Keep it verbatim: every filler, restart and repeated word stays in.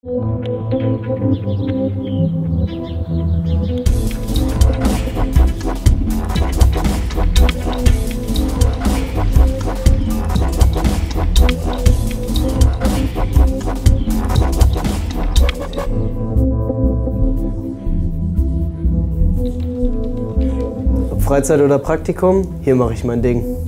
Ob Freizeit oder Praktikum, hier mache ich mein Ding.